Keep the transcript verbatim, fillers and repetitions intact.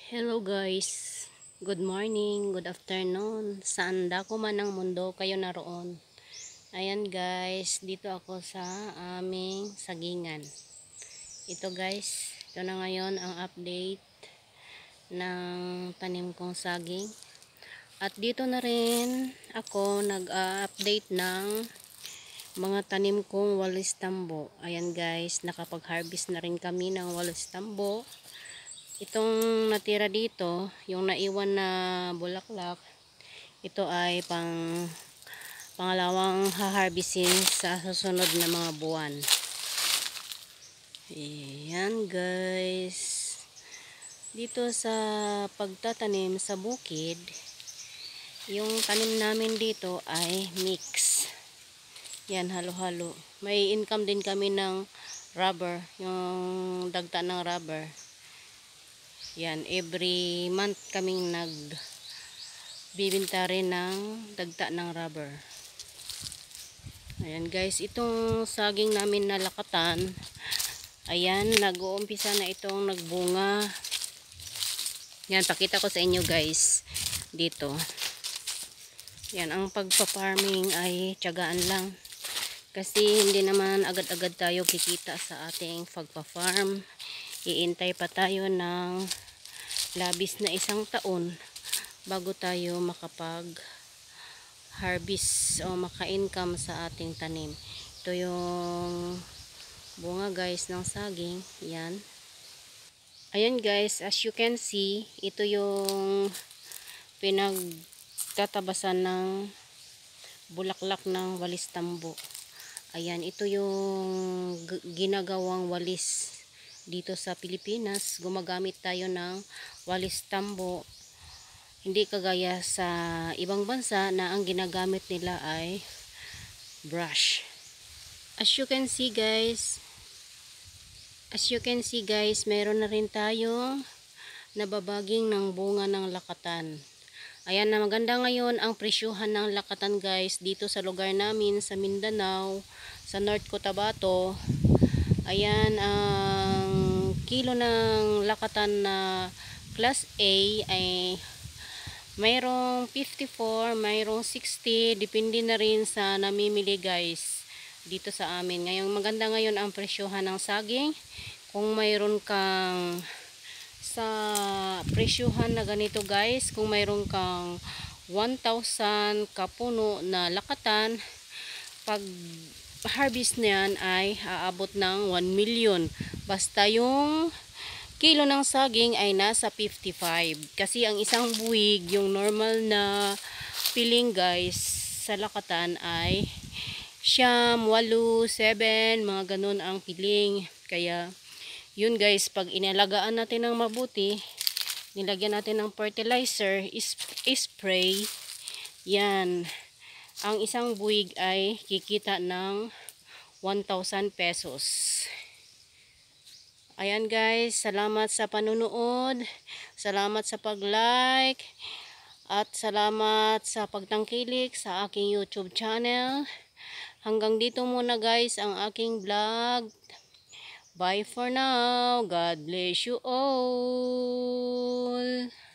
Hello guys, good morning, good afternoon, saan dako man ang mundo kayo naroon. Ayan guys, dito ako sa aming sagingan. Ito guys, ito na ngayon ang update ng tanim kong saging. At dito na rin ako nag-update ng mga tanim kong walis tambo. Ayan guys, nakapag-harvest na rin kami ng walis tambo. Itong natira dito, yung naiwan na bulaklak, ito ay pang pangalawang haharbisin sa susunod na mga buwan. Ayan guys. Dito sa pagtatanim sa bukid, yung tanim namin dito ay mix. Yan, halo-halo. May income din kami ng rubber, yung dagta ng rubber. Yan, every month kaming nagbibinta rin ng dagta ng rubber. Ayan guys, itong saging namin na lakatan, ayan, nag-uumpisa na itong nagbunga. Yan, pakita ko sa inyo guys, dito. Yan, ang pagpa-farming ay tiyagaan lang. Kasi hindi naman agad-agad tayo kikita sa ating pagpa-farm. Iintay pa tayo ng labis na isang taon bago tayo makapag harvest o maka-income sa ating tanim. Ito yung bunga guys ng saging. Yan. Ayan guys, as you can see, ito yung pinagtatabasan ng bulaklak ng walis tambo. Ayan, ito yung ginagawang walis dito sa Pilipinas. Gumagamit tayo ng walis tambo, hindi kagaya sa ibang bansa na ang ginagamit nila ay brush. As you can see guys, as you can see guys, meron na rin tayong nababaging ng bunga ng lakatan. Ayan, na maganda ngayon ang presyuhan ng lakatan guys dito sa lugar namin sa Mindanao, sa North Cotabato. Ayan, ang kilo ng lakatan na class A ay mayroong fifty-four, mayroong sixty, depende na rin sa namimili guys dito sa amin. Ngayon, maganda ngayon ang presyohan ng saging. Kung mayroon kang sa presyohan na ganito guys, kung mayroon kang one thousand kapuno na lakatan, pag harvest niyan ay aabot ng one million. Basta yung kilo ng saging ay nasa fifty-five. Kasi ang isang buwig, yung normal na piling guys sa lakatan ay siyam, walo, seven, mga ganun ang piling. Kaya yun guys, pag inalagaan natin ng mabuti, nilagyan natin ng fertilizer, is spray, yan, ang isang buwig ay kikita ng one thousand pesos. Ayan guys, salamat sa panunood, salamat sa pag-like, at salamat sa pagtangkilik sa aking YouTube channel. Hanggang dito muna guys ang aking vlog. Bye for now. God bless you all.